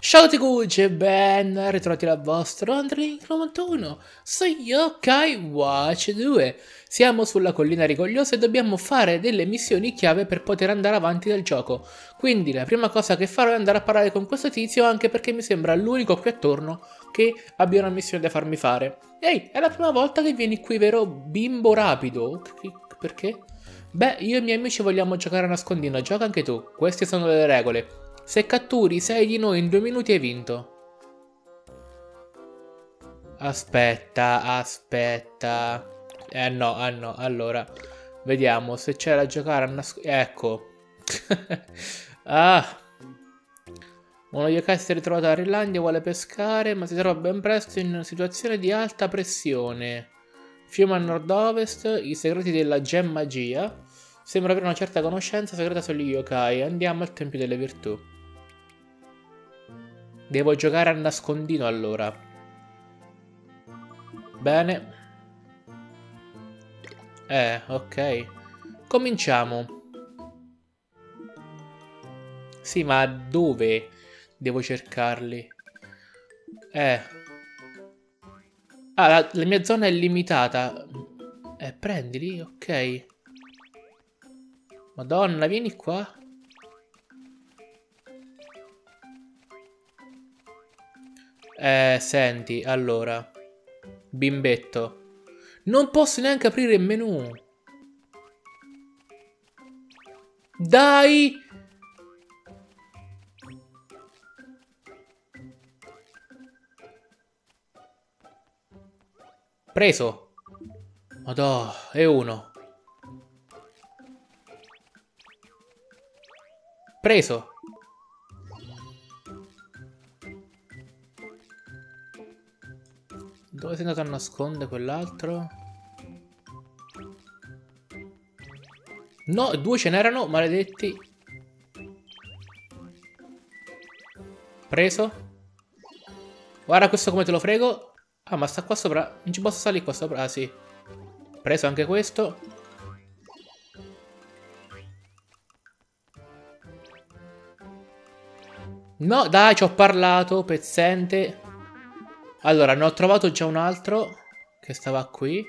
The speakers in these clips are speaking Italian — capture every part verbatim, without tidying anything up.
Ciao a tutti e ben ritrovati dal vostro Andrei novantuno su Yokai Watch due. Siamo sulla collina rigogliosa e dobbiamo fare delle missioni chiave per poter andare avanti nel gioco. Quindi la prima cosa che farò è andare a parlare con questo tizio, anche perché mi sembra l'unico qui attorno che abbia una missione da farmi fare. Ehi, è la prima volta che vieni qui, vero bimbo rapido? Perché? Beh, io e i miei amici vogliamo giocare a nascondino, gioca anche tu. Queste sono le regole. Se catturi sei di noi in due minuti hai vinto. Aspetta, aspetta. Eh no, eh no, allora. Vediamo se c'è da giocare a nascondino. Ecco. Ah. Uno yokai si è ritrovato a Rinlandia, vuole pescare, ma si trova ben presto in una situazione di alta pressione. Fiume a nord-ovest, i segreti della gemmagia. Sembra avere una certa conoscenza segreta sugli yokai. Andiamo al Tempio delle Virtù. Devo giocare a nascondino allora. Bene. Eh, ok. Cominciamo. Sì, ma dove devo cercarli? Eh. Ah, la, la mia zona è limitata. Eh, prendili, ok. Madonna, vieni qua. Eh, senti, allora. Bimbetto. Non posso neanche aprire il menu. Dai! Preso. Madò, è uno. Preso. Dove sei andato a nascondere quell'altro? No, due ce n'erano, maledetti. Preso. Guarda questo come te lo frego. Ah, ma sta qua sopra. Non ci posso salire qua sopra. Ah, sì. Preso anche questo. No, dai, ci ho parlato, pezzente. Allora, ne ho trovato già un altro che stava qui.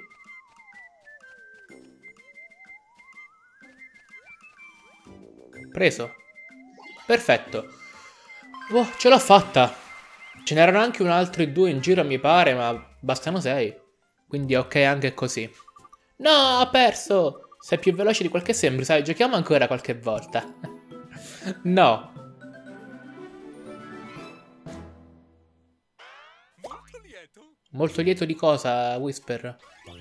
Preso. Perfetto. Oh, ce l'ho fatta. Ce n'erano anche un altro e due in giro, mi pare, ma bastano sei. Quindi ok anche così. No, ho perso. Sei più veloce di quel che sembri, sai, giochiamo ancora qualche volta. No. Molto lieto di cosa, Whisper?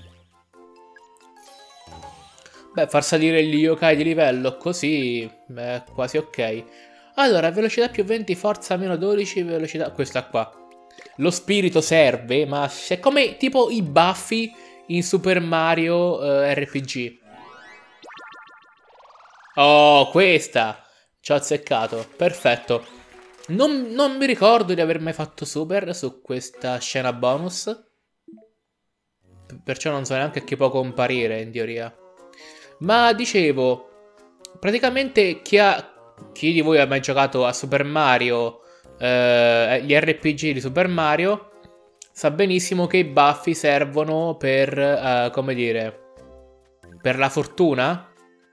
Beh, far salire gli yokai di livello così è quasi ok. Allora, velocità più venti, forza meno dodici, velocità... Questa qua. Lo spirito serve, ma è come tipo i baffi in Super Mario eh, R P G. Oh, questa! Ci ho azzeccato. Perfetto. Non, non mi ricordo di aver mai fatto super su questa scena bonus. Perciò non so neanche chi può comparire, in teoria. Ma dicevo, praticamente chi, ha, chi di voi ha mai giocato a Super Mario, eh, gli R P G di Super Mario, sa benissimo che i baffi servono per, eh, come dire, per la fortuna.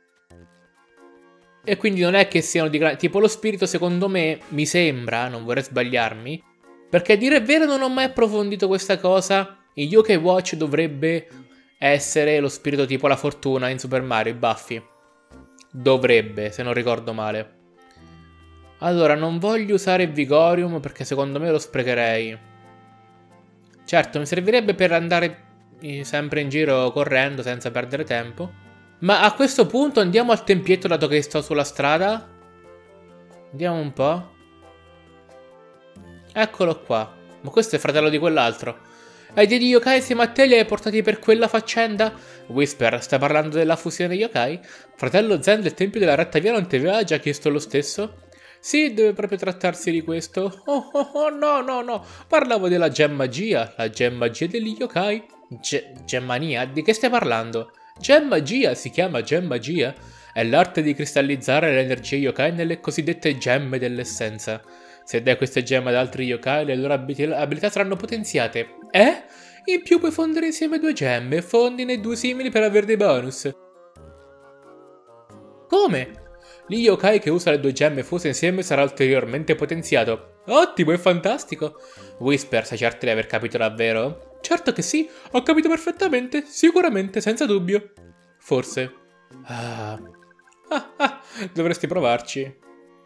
E quindi non è che siano di grande... Tipo lo spirito secondo me, mi sembra, non vorrei sbagliarmi, perché a dire il vero non ho mai approfondito questa cosa. In Yokai Watch dovrebbe essere lo spirito tipo la fortuna in Super Mario, i baffi. Dovrebbe, se non ricordo male. Allora, non voglio usare il Vigorium perché secondo me lo sprecherei. Certo, mi servirebbe per andare sempre in giro correndo senza perdere tempo. Ma a questo punto andiamo al tempietto dato che sto sulla strada. Andiamo un po'. Eccolo qua. Ma questo è il fratello di quell'altro. Ai dei yokai insieme a te li hai portati per quella faccenda? Whisper, stai parlando della fusione yokai? Fratello Zen del Tempio della Retta Via non ti aveva già chiesto lo stesso? Sì, deve proprio trattarsi di questo. Oh, oh, oh, no, no, no. Parlavo della gemmagia. La gemmagia degli yokai. Ge Gemmania? Di che stai parlando? Gemmagia, si chiama gemmagia. È l'arte di cristallizzare l'energia yokai nelle cosiddette gemme dell'essenza. Se dai queste gemme ad altri yokai, le loro abilità saranno potenziate. Eh? In più puoi fondere insieme due gemme, fondine due simili per avere dei bonus. Come? Gli yokai che usa le due gemme fuse insieme sarà ulteriormente potenziato. Ottimo e fantastico! Whisper, sei certo di aver capito davvero? Certo che sì, ho capito perfettamente, sicuramente, senza dubbio. Forse. Ah. Ah, ah, dovresti provarci.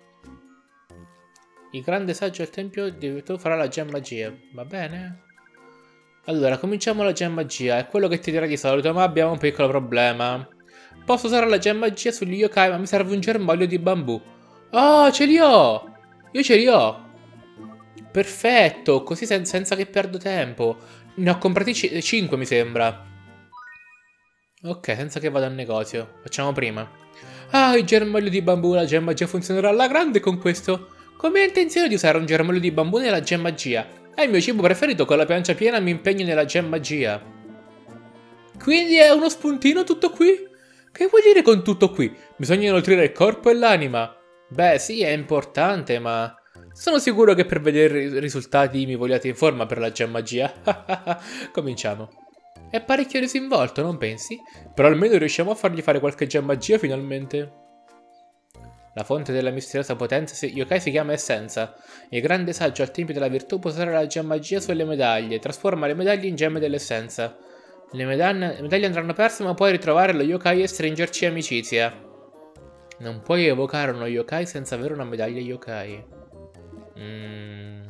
Il grande saggio al tempio di virtù farà la gem magia. Va bene? Allora, cominciamo la gem magia. È quello che ti direi di solito, ma abbiamo un piccolo problema. Posso usare la gem magia sugli yokai, ma mi serve un germoglio di bambù. Oh, ce li ho! Io ce li ho! Perfetto, così sen senza che perdo tempo. Ne ho comprati cinque, mi sembra. Ok, senza che vada al negozio. Facciamo prima. Ah, il germoglio di bambù, la gem magia funzionerà alla grande con questo. Come hai intenzione di usare un germoglio di bambù nella gem magia? È il mio cibo preferito, con la pancia piena mi impegno nella gem magia. Quindi è uno spuntino tutto qui? Che vuoi dire con tutto qui? Bisogna nutrire il corpo e l'anima. Beh, sì, è importante, ma... sono sicuro che per vedere i risultati mi vogliate in forma per la gem magia. Cominciamo. È parecchio disinvolto, non pensi? Però almeno riusciamo a fargli fare qualche gem magia finalmente. La fonte della misteriosa potenza yokai si chiama Essenza. Il grande saggio al tempio della virtù può usare la gem magia sulle medaglie. Trasforma le medaglie in gemme dell'essenza. Le, le medaglie andranno perse, ma puoi ritrovare lo yokai e stringerci amicizia. Non puoi evocare uno yokai senza avere una medaglia yokai. Mm.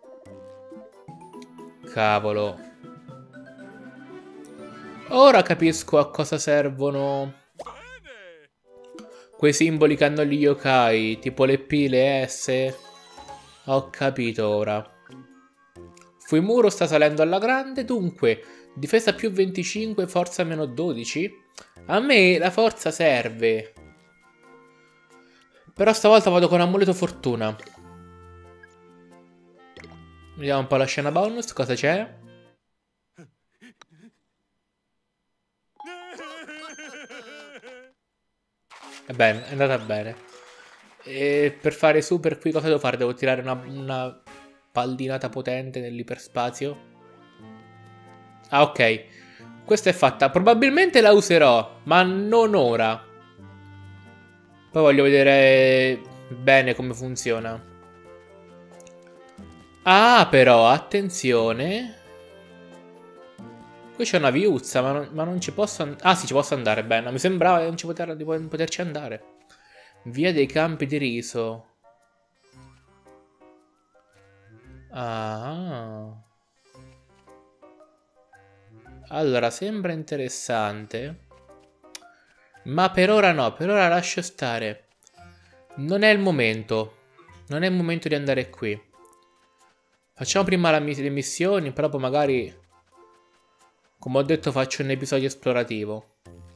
Cavolo. Ora capisco a cosa servono quei simboli che hanno gli yokai, tipo le P, le S. Ho capito ora. Fuimuro sta salendo alla grande, dunque, difesa più venticinque, forza meno dodici. A me la forza serve. Però stavolta vado con amuleto fortuna. Vediamo un po' la scena bonus, cosa c'è? Bene, è andata bene. E per fare super qui cosa devo fare? Devo tirare una, una paldinata potente nell'iperspazio. Ah, ok. Questa è fatta. Probabilmente la userò, ma non ora. Poi voglio vedere bene come funziona. Ah, però, attenzione. Qui c'è una viuzza, ma non, ma non ci posso andare. Ah, sì, ci posso andare, bene. Mi sembrava che non ci poter, di poterci andare. Via dei campi di riso. Ah. Allora, sembra interessante. Ma per ora no, per ora lascio stare. Non è il momento. Non è il momento di andare qui. Facciamo prima la, le missioni, però poi magari... come ho detto, faccio un episodio esplorativo.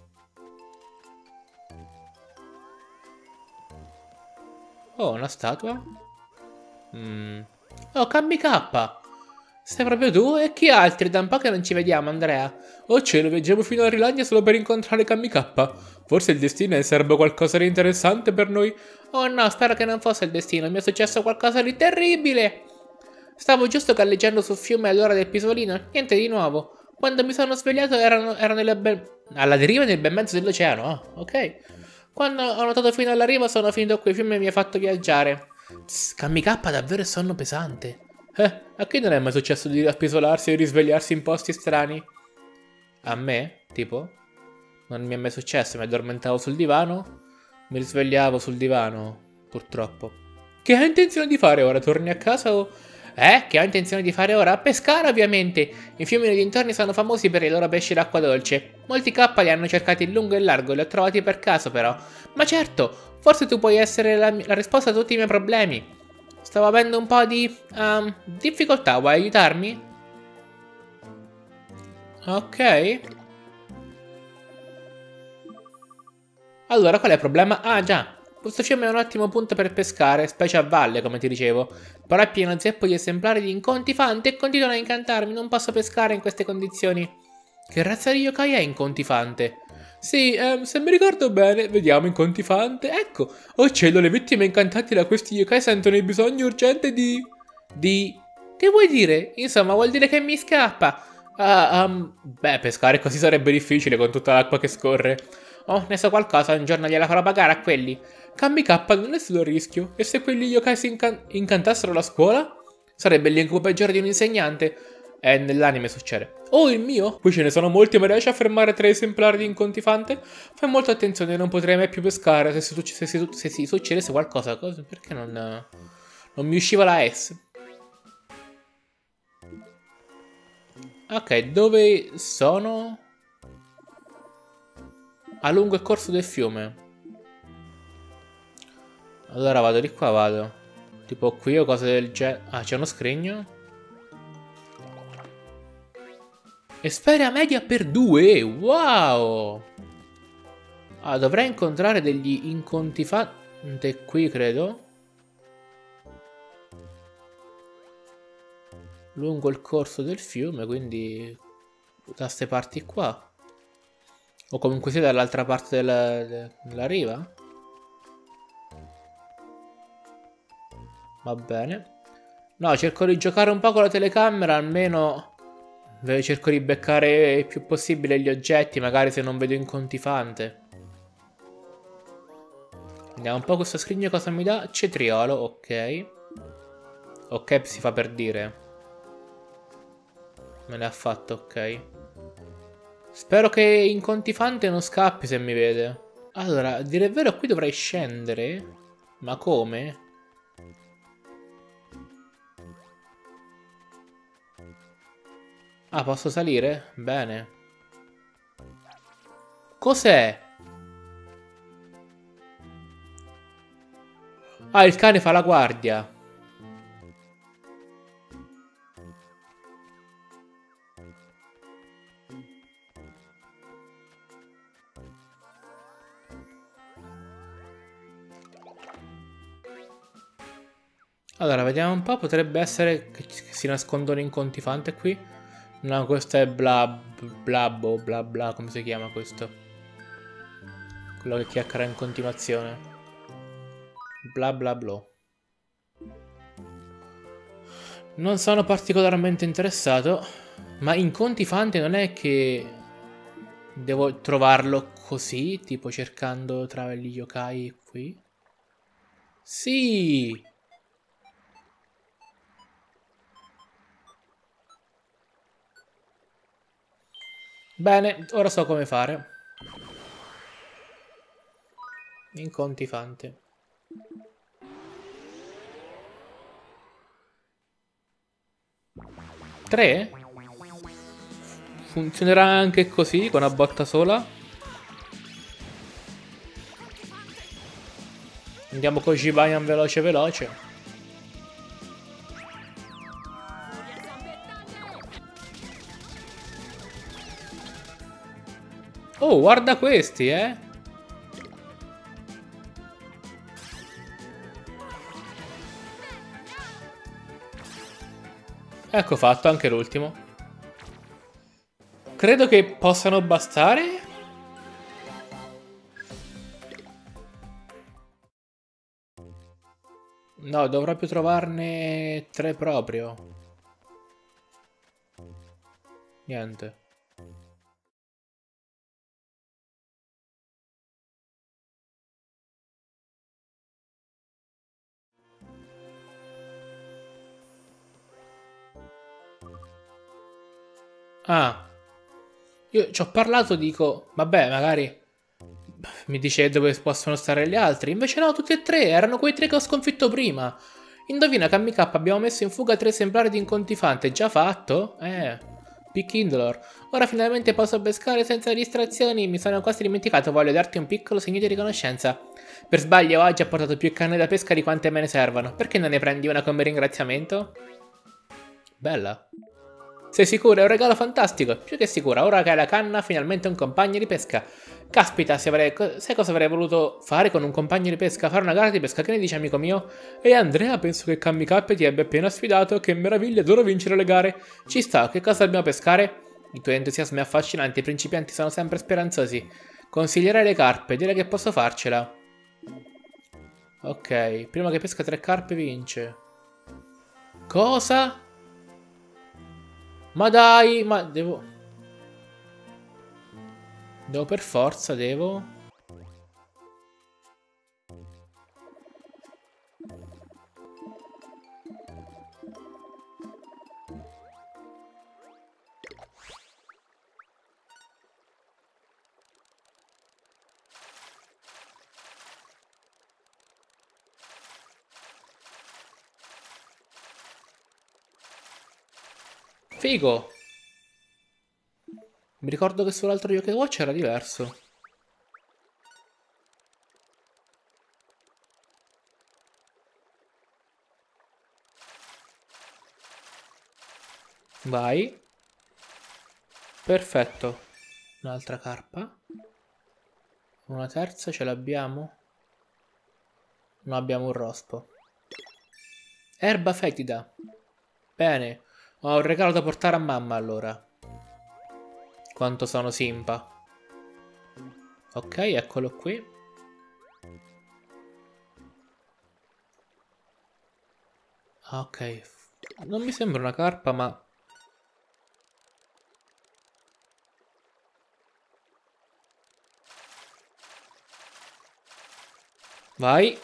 Oh, una statua? Mm. Oh, Kammi K! Sei proprio tu? E chi altri? Da un po' che non ci vediamo, Andrea. Oh cielo, viaggiamo fino a Rilagna solo per incontrare Kammi K. Forse il destino sarebbe qualcosa di interessante per noi. Oh no, spero che non fosse il destino. Mi è successo qualcosa di terribile. Stavo giusto galleggiando sul fiume all'ora del pisolino. Niente di nuovo. Quando mi sono svegliato erano, erano alla deriva nel bel mezzo dell'oceano. Oh, ok. Quando ho notato fino alla riva sono finito qui, il fiume mi ha fatto viaggiare. Kammi K davvero è sonno pesante. Eh, a chi non è mai successo di appisolarsi e risvegliarsi in posti strani? A me? Tipo? Non mi è mai successo, mi addormentavo sul divano, mi risvegliavo sul divano, purtroppo. Che hai intenzione di fare ora? Torni a casa o... Eh, che ho intenzione di fare ora? A pescare, ovviamente! I fiumi nei dintorni sono famosi per i loro pesci d'acqua dolce. Molti K li hanno cercati in lungo e in largo, li ho trovati per caso però. Ma certo, forse tu puoi essere la, la risposta a tutti i miei problemi. Stavo avendo un po' di um, difficoltà, vuoi aiutarmi? Ok. Allora, qual è il problema? Ah, già. Questo fiume è un ottimo punto per pescare, specie a valle, come ti dicevo. Però è pieno zeppo di esemplari di incontifanti e continuano a incantarmi. Non posso pescare in queste condizioni. Che razza di yokai è incontifante? Sì, ehm, se mi ricordo bene, vediamo incontri fante. Ecco, oh cielo, le vittime incantate da questi yokai sentono il bisogno urgente di... Di... Che vuoi dire? Insomma, vuol dire che mi scappa. Ah, um, beh, pescare così sarebbe difficile con tutta l'acqua che scorre. Oh, ne so qualcosa, un giorno gliela farò pagare a quelli. Cambi K non è solo il rischio. E se quegli yokai si incan incantassero la scuola? Sarebbe l'incubo peggiore di un insegnante. E nell'anime succede. Oh, il mio? Qui ce ne sono molti, ma riesci a fermare tre esemplari di incontifante? Fai molta attenzione, non potrei mai più pescare se si, se si, se si succedesse qualcosa. Cosa? Perché non, non mi usciva la S? Ok, dove sono? A lungo il corso del fiume. Allora vado di qua, vado. Tipo qui o cose del genere. Ah, c'è uno scrigno. Esperia media per due. Wow. Ah, dovrei incontrare degli incontifante qui, credo. Lungo il corso del fiume, quindi da ste parti qua. O comunque sia dall'altra parte della, della riva. Va bene. No, cerco di giocare un po' con la telecamera, almeno cerco di beccare il più possibile gli oggetti, magari se non vedo incontifante. Vediamo un po' questo scrigno cosa mi dà. Cetriolo, ok. Ok, si fa per dire. Me l'ha fatto, ok. Spero che incontifante non scappi se mi vede. Allora, a dire il vero qui dovrei scendere. Ma come? Ah, posso salire? Bene. Cos'è? Ah, il cane fa la guardia. Allora, vediamo un po'. Potrebbe essere che si nascondono incontifante qui. No, questo è Blab... Blabbo, bla bla, come si chiama questo? Quello che chiacchiera in continuazione. Bla bla bla. Non sono particolarmente interessato. Ma incontifante non è che devo trovarlo così, tipo cercando tra gli yokai qui? Sì! Bene, ora so come fare. Incontifante. Tre? Funzionerà anche così, con una botta sola? Andiamo con Jibayan veloce veloce. Oh, guarda questi, eh! Ecco fatto, anche l'ultimo. Credo che possano bastare. No, dovrò più trovarne tre proprio. Niente. Ah, io ci ho parlato, dico, vabbè, magari mi dice dove possono stare gli altri. Invece no, tutti e tre, erano quei tre che ho sconfitto prima. Indovina, Kammy K, abbiamo messo in fuga tre esemplari di incontifante. Già fatto? Eh, Pick Indolor. Ora finalmente posso pescare senza distrazioni. Mi sono quasi dimenticato, voglio darti un piccolo segno di riconoscenza. Per sbaglio oggi ho portato più canne da pesca di quante me ne servono. Perché non ne prendi una come ringraziamento? Bella. Sei sicura? È un regalo fantastico. Più che sicura, ora che hai la canna, finalmente un compagno di pesca. Caspita, se avrei... sai cosa avrei voluto fare con un compagno di pesca? Fare una gara di pesca, che ne dici, amico mio? E Andrea, penso che Kammy K ti abbia appena sfidato. Che meraviglia, adoro vincere le gare. Ci sta, che cosa dobbiamo pescare? I tuoi entusiasmi affascinanti, i principianti sono sempre speranzosi. Consiglierei le carpe, direi che posso farcela. Ok, prima che pesca tre carpe vince. Cosa? Ma dai, ma devo... Devo per forza, devo... Figo! Mi ricordo che sull'altro Yokai Watch era diverso. Vai. Perfetto. Un'altra carpa. Una terza ce l'abbiamo? Non abbiamo un rospo. Erba fetida. Bene. Ho un regalo da portare a mamma allora. Quanto sono simpa. Ok, eccolo qui. Ok. Non mi sembra una carpa, ma... Vai.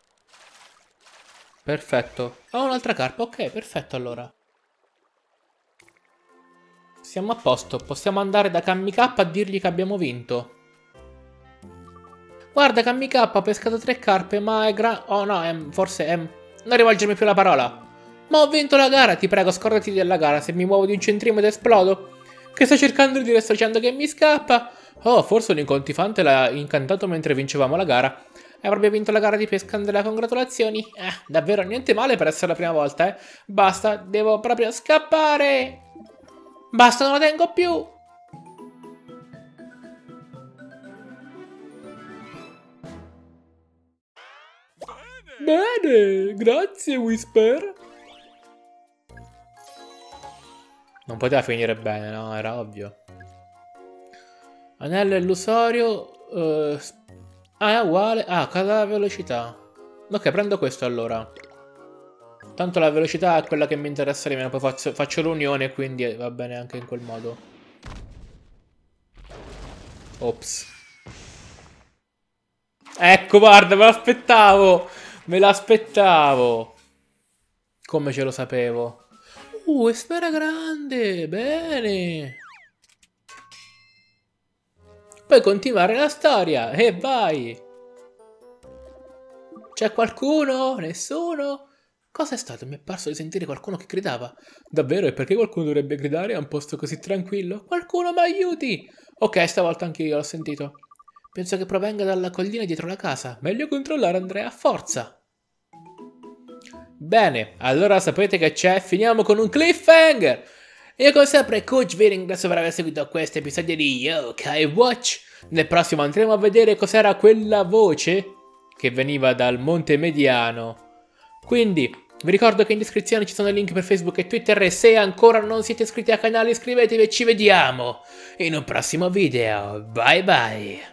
Perfetto. Ho un'altra carpa. Ok, perfetto allora. Siamo a posto. Possiamo andare da Kamika a dirgli che abbiamo vinto. Guarda, Kamika ha pescato tre carpe, ma è gra... Oh no, è... forse è... Non rivolgermi più la parola. Ma ho vinto la gara. Ti prego, scordati della gara. Se mi muovo di un centimetro esplodo. Che sto cercando di dire? Sto dicendo che mi scappa. Oh, forse un incontifante l'ha incantato mentre vincevamo la gara. Hai proprio vinto la gara di pesca, Andrea, congratulazioni. Eh, davvero niente male per essere la prima volta, eh. Basta, devo proprio scappare. Basta, non la tengo più. Bene, grazie, Whisper. Non poteva finire bene, no? Era ovvio. Anello illusorio... Uh, ah, è uguale. Ah, cala la velocità. Ok, prendo questo allora. Tanto la velocità è quella che mi interessa di meno. Poi faccio, faccio l'unione, quindi va bene anche in quel modo. Ops. Ecco, guarda, me l'aspettavo. Me l'aspettavo. Come ce lo sapevo. Uh, è sfera grande. Bene. Puoi continuare la storia. E vai. C'è qualcuno? Nessuno? Cosa è stato? Mi è parso di sentire qualcuno che gridava. Davvero? E perché qualcuno dovrebbe gridare a un posto così tranquillo? Qualcuno mi aiuti! Ok, stavolta anche io l'ho sentito. Penso che provenga dalla collina dietro la casa. Meglio controllare, Andrea. Forza! Bene, allora sapete che c'è? Finiamo con un cliffhanger! Io come sempre Coach vi ringrazio per aver seguito questo episodio di Yokai Watch. Nel prossimo andremo a vedere cos'era quella voce che veniva dal Monte Mediano. Quindi vi ricordo che in descrizione ci sono i link per Facebook e Twitter e se ancora non siete iscritti al canale iscrivetevi e ci vediamo in un prossimo video. Bye bye!